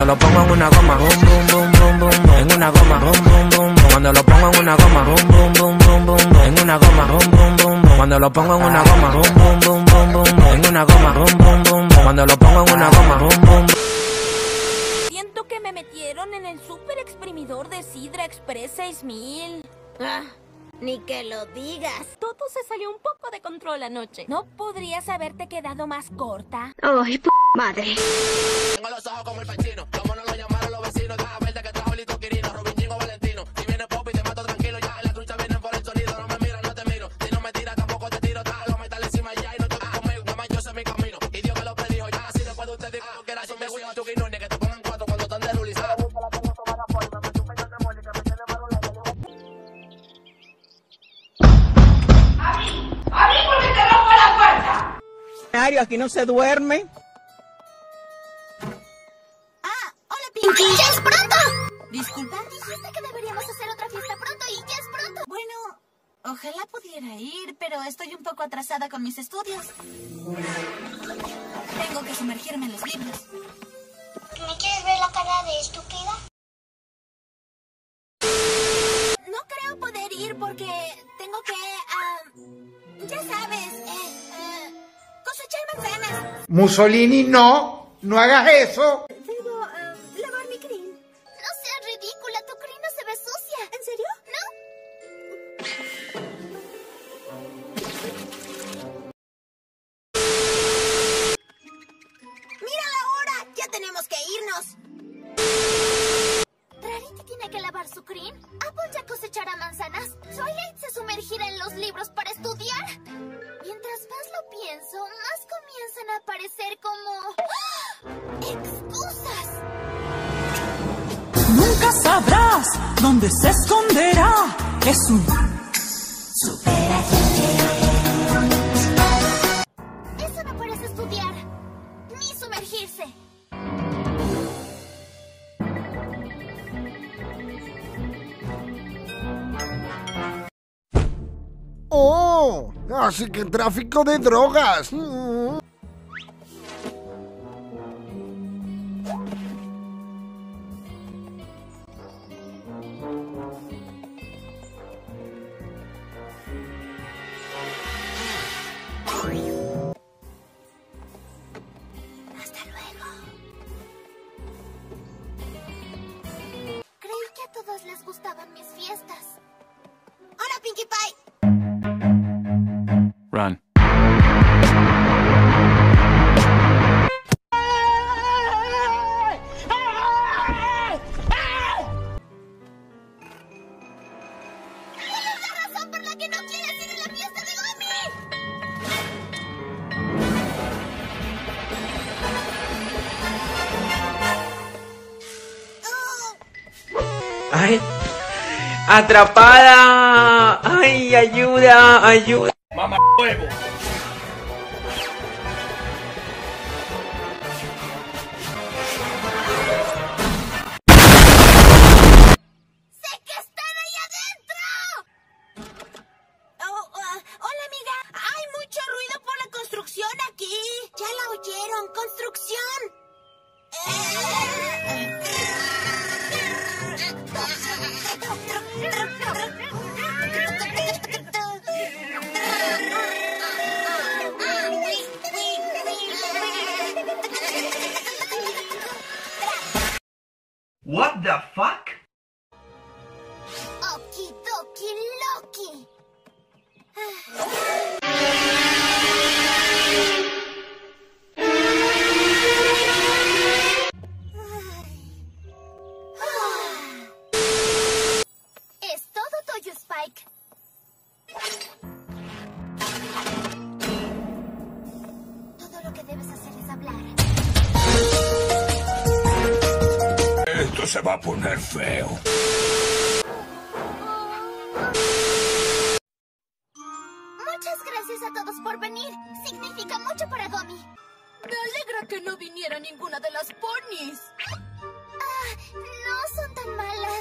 lo pongo en una goma, boom, boom, boom, boom, boom, boom. En una goma, boom, boom, boom, boom. Cuando lo pongo en una goma, boom, boom, boom, boom, boom, boom. En una goma, boom, boom, boom, boom. Cuando lo pongo en una goma, boom, boom, boom, boom, boom, boom. En una goma, boom, boom, boom, boom. Cuando lo pongo en una goma, boom, boom, boom. Siento que me metieron en el super exprimidor de Sidra Express 6000. Ni que lo digas. Todo se salió un poco de control anoche. ¿No podrías haberte quedado más corta? Ay, madre. Tengo los ojos como el Pachino, como no lo llamaron los vecinos. Cada verde que trajo Lito Quirino, Robin Jingo Valentino. Si viene Poppy te mato tranquilo, ya la trucha vienen por el sonido. No me miras, no te miro. Si no me tiras tampoco te tiro. Trae los metales encima ya y no toques conmigo. Nada más yo sé mi camino. Y Dios me lo predijo ya. Así después de usted diga lo que era. Yo me voy a tu guinone, que te pongan 4 cuando están de rulizados. Aquí no se duerme. Hola, Pinky. ¡Ya es pronto! Disculpa, dijiste que deberíamos hacer otra fiesta pronto y ya es pronto. Bueno, ojalá pudiera ir, pero estoy un poco atrasada con mis estudios. Tengo que sumergirme en los libros. ¿Me quieres ver la cara de estúpida? No creo poder ir porque tengo que, ya sabes, cosechar manzanas. Mussolini, no hagas eso. Debo lavar mi crin. No seas ridícula, tu crin no se ve sucia. ¿En serio? ¿No? ¡Mira la hora! ¡Ya tenemos que irnos! ¿Rarity tiene que lavar su crin? ¿Apple ya cosechará manzanas? ¿Twilight se sumergirá en los libros para estudiar? Mientras más lo pienso, más comienzan a aparecer como... ¡excusas! Nunca sabrás dónde se esconderá. Es un Eso no parece estudiar, ni sumergirse. ¡Oh! Así que tráfico de drogas. Hasta luego. Creí que a todos les gustaban mis fiestas. ¡Hola, Pinkie Pie! Run. ¿Cuál es la razón por la que no quieres ir a la fiesta de Gomi? Ay, atrapada. Ay, ayuda, ayuda. Mamá huevo. ¡Sé que están ahí adentro! Hola, amiga. Hay mucho ruido por la construcción aquí. Ya la oyeron. ¡Construcción! What the fuck? Okidoki Loki. Es todo tuyo, Spike. Todo lo que debes hacer es hablar. Esto se va a poner feo. Muchas gracias a todos por venir. Significa mucho para Gomi. Me alegra que no viniera ninguna de las ponis. No son tan malas.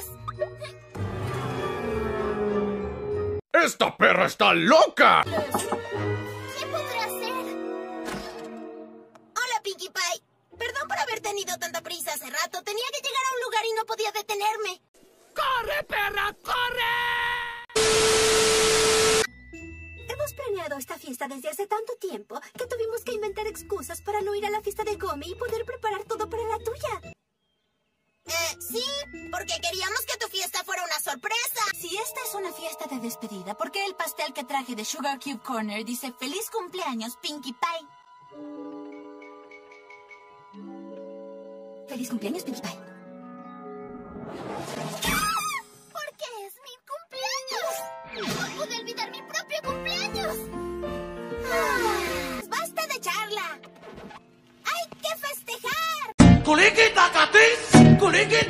¡Esta perra está loca! ¿Qué podrá hacer? Hola, Pinkie Pie. Perdón por haber tenido tanta prisa hace rato. Tenía podía detenerme. ¡Corre, perra, corre! Hemos planeado esta fiesta desde hace tanto tiempo que tuvimos que inventar excusas para no ir a la fiesta de Gomi y poder preparar todo para la tuya. Sí, porque queríamos que tu fiesta fuera una sorpresa. Si esta es una fiesta de despedida, ¿por qué el pastel que traje de Sugar Cube Corner dice feliz cumpleaños, Pinkie Pie? Feliz cumpleaños, Pinkie Pie. Porque es mi cumpleaños. No pude olvidar mi propio cumpleaños. ¡Basta de charla! ¡Hay que festejar! ¡Culiqui tacatis! ¡Culiqui